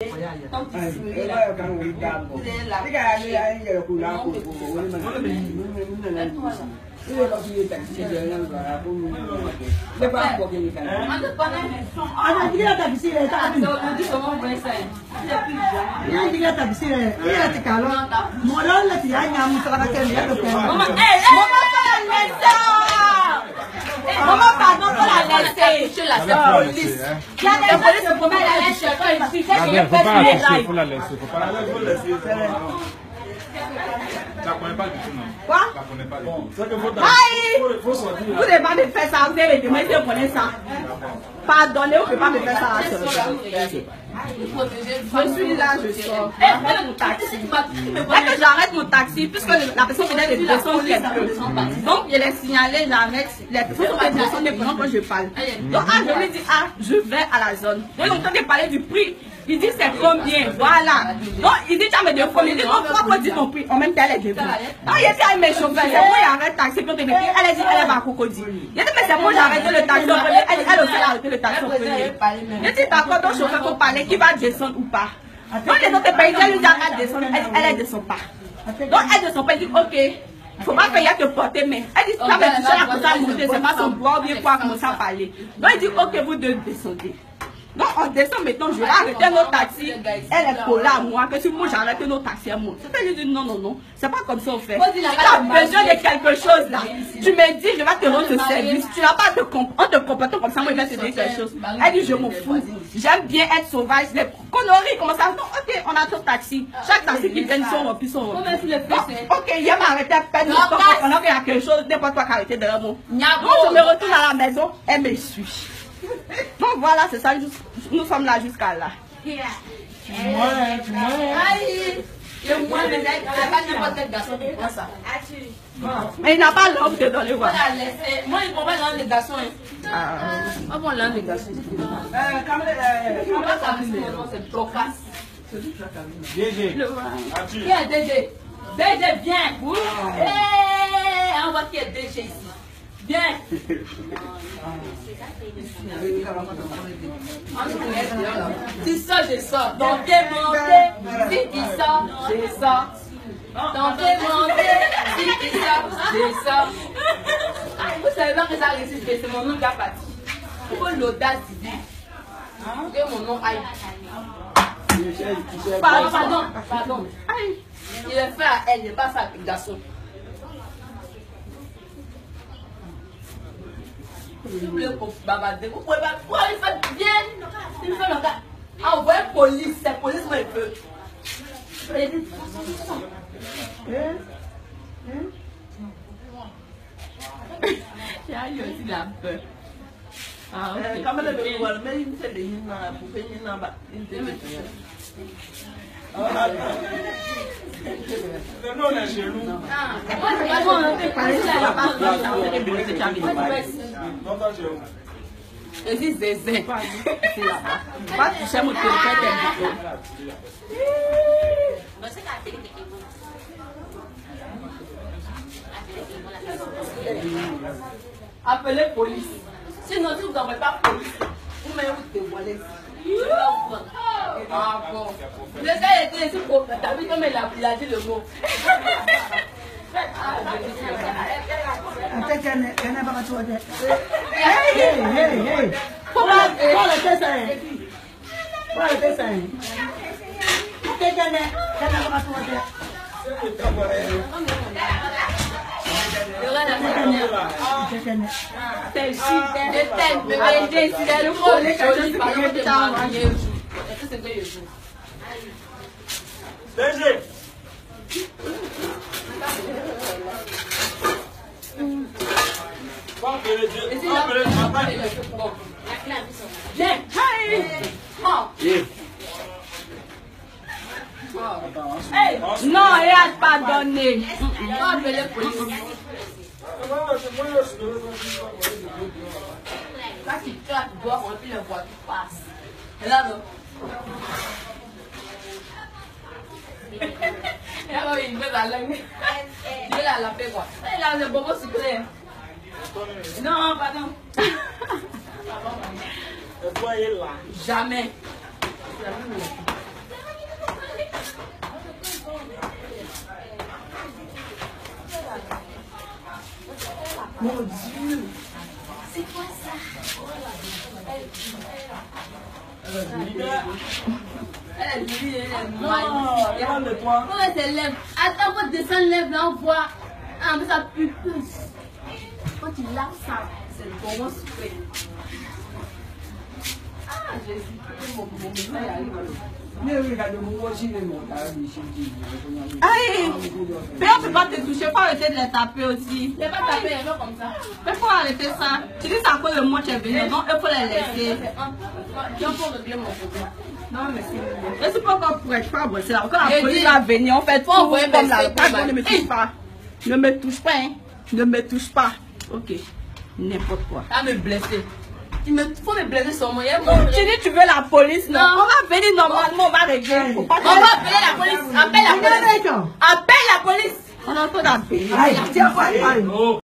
Maman, pardon pour la laisser. Je la police. Il y a des polices qui promènent la laisse. Il faut la laisser. Tu ne connais pas du tout, non? Quoi? Tu ne connais pas du tout. Vous devez pas me faire ça. Vous allez demander si vous connaissez ça. Pardonnez, vous ne pouvez pas me faire ça. Je suis là, je sors. J'arrête mon taxi. Dès que j'arrête mon taxi, puisque la personne qui est descendre quelque. Donc, je l'ai signalé, j'arrête. Les personnes qui descendent pendant que je parle. Donc, je lui dis, je vais à la zone. Donc, on entend parler du prix. Il dit c'est combien, voilà. Donc il dit tu as mes deux fois, il dit non, pourquoi dire ton prix en même temps elle est debout. Donc il dit à mes chauffeurs, c'est moi j'arrête taxi, puis elle a dit elle va à Cocody. Il dit mais c'est moi j'arrête le taxi au premier, elle aussi a arrêté le taxi au premier. Il dit d'accord, ton chauffeur faut parler, qui va descendre ou pas. Donc les autres pays, elle lui dit elle descend, elle ne descend pas. Donc elle ne descend pas, il dit ok. Il ne faut pas qu'il y ait que porter, mais elle dit ça va toucher la côte à monter, c'est pas son droit ou bien quoi commencer à parler. Donc il dit ok, vous deux descendez. Donc on descend maintenant, je vais arrêter nos taxis. Elle est collée à moi, que si moi j'arrête nos taxis à moi. C'est lui dit non, non, non, c'est pas comme ça on fait. Si tu as besoin de quelque chose là, tu me dis je vais te rendre ce service. Tu n'as pas de en te comportant comme ça, moi je vais te dire quelque chose. Elle dit je m'en fous. J'aime bien être sauvage. Les conneries comme ça. Donc ok, on a ton taxi. Chaque taxi qui vient sont remplis, sont remplis. Ok, il m'a arrêté à peine de temps pendant qu'il y a quelque chose, n'importe quoi qui a arrêté derrière moi. Donc je me retourne à la maison, elle me suit. Donc voilà, c'est ça, nous sommes là jusqu'à là. Mais il n'a pas l'homme de dans les voies. Moi, il ne prend pas l'homme de garçon. Ah bon, l'homme de garçon. C'est Procas. DG. Qui est DG? DG, viens. On voit qui est DG ici. Viens. Si ça, je sors. Donc, demandez. Si il sort, je sors. Donc, demandez. Si il sort, je sors. Vous savez pas que ça réussit, c'est mon nom qui a parti. Il faut l'audace divine. Que mon nom aille. Pardon. Il est fait à elle, il n'est pas fait à un garçon. Vous voulez bavarder, vous pouvez pas. Pourquoi il fait bien? Il fait le gars. Envoyez police, c'est police qui veut. J'ai eu aussi la peur. Ah, ok. Quand même, mais il me fait des mines pour payer une bas. Non, on est chez nous. Je dis zézé. Pas toucher mon téléphone. Appelez police. Sinon, si vous n'envoyez pas police, vous mettez où dévoiler. Ah bon. Le gars était ici pour. T'as vu comme il a dit le mot. C'est non, il a pardonné. On va appeler la police. Quand tu claques, tu dois remplir le bois, tu passes. Et là, non. Et là, il veut la langue. Il veut la laver, quoi. Et là, le bobo sucré. Non, pardon. Jamais. Mon Dieu. C'est quoi ça? Elle est jolie, elle est magnifique. Comment elle lève? Attends, quand tu descends, lève là, on voit. Ah, mais ça pue plus. Quand tu laves ça, c'est le bon souffle. Ah, Jésus, mon message arrive. Aïe! Mais on ne peut pas te toucher, il faut arrêter de les taper aussi. Je vais pas taper les mains comme ça. Mais il faut arrêter ça. Tu dis ça à cause de moi, tu es venu, donc il faut les laisser. Je peux régler mon problème. Non, mais c'est pas encore pour être pas bon. C'est là, quand la police va venir, on fait tout comme la carte, ne me touche pas. Ne me touche pas, hein. Ne me touche pas. Ok. N'importe quoi. À me blesser. Il faut me blesser sur moi. Tu dis tu veux la police, non? On va venir normalement, on va régler. On va appeler la police. Appelle la police. Appelle la police. On a pas d'appeler.